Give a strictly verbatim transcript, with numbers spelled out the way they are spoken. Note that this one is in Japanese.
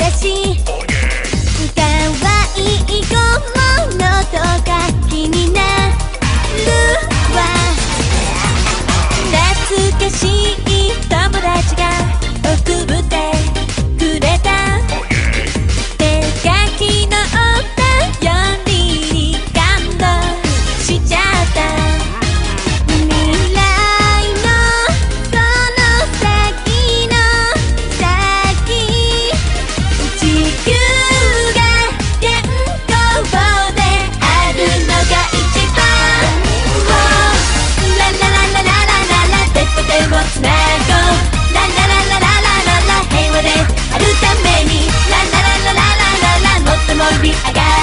私かわいい小物とか気になるわ。懐かしい友達が送ってくれた手書きのお便りに感動しちゃった。未来のその先の先、地球が健康であるのが一番。ララララララララ手と手をつなごう。ララララララララ平和であるために。ララララララララもっと盛り上がる。